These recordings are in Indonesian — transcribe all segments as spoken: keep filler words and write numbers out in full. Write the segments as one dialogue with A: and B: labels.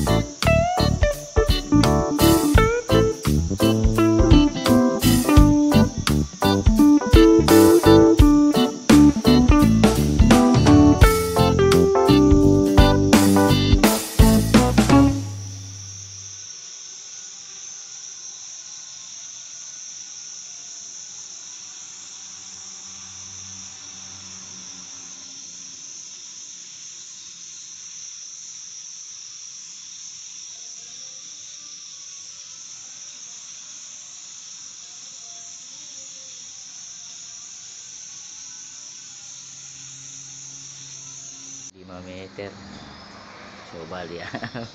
A: lima meter, coba lihat.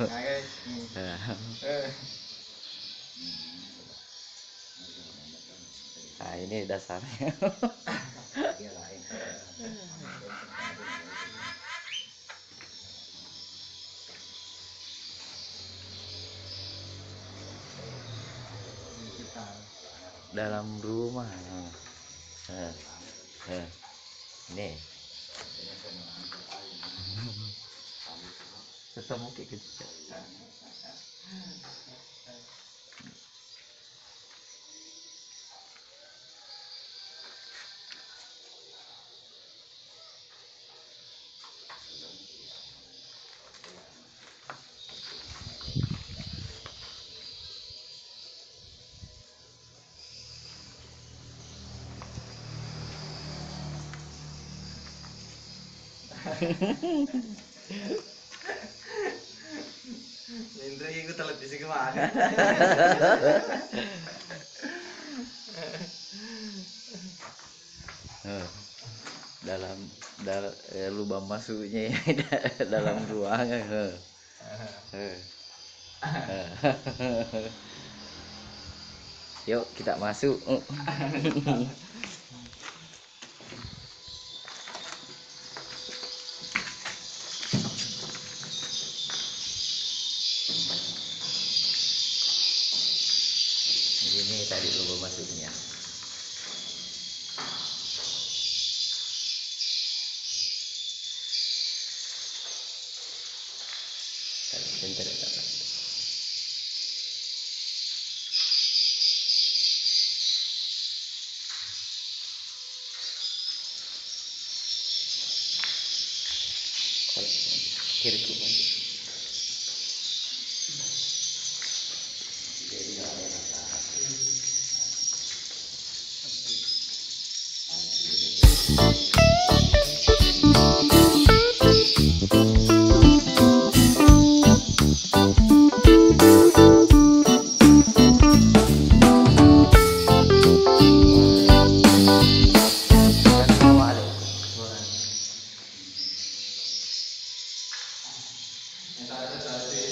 A: Nah ini dasarnya. Dalam rumah. Nah, nah, ini ketemu kayak kecil.
B: Indra itu telat di sini kemana?
A: dalam dal, eh, lubang masuknya ya, dalam ruangan. Yuk kita masuk. Ini tadi lubang masuknya. Centra dapat. Kiri kiri.
B: Yang ada tadi